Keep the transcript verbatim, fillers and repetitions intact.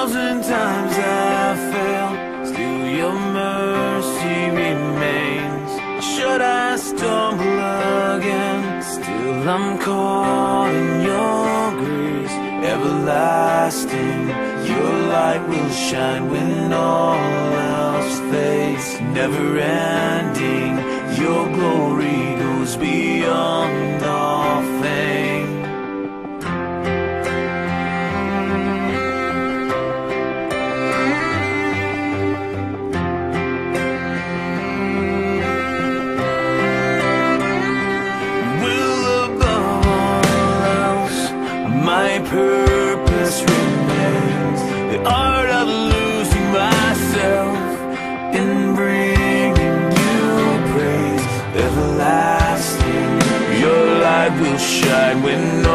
thousand times I fail, still your mercy remains. Should I stumble again, still I'm caught in your grace. Everlasting, your light will shine when all else fades. Never ending, your glory goes beyond all fame. My purpose remains, the art of losing myself in bringing you praise. Everlasting, your light will shine when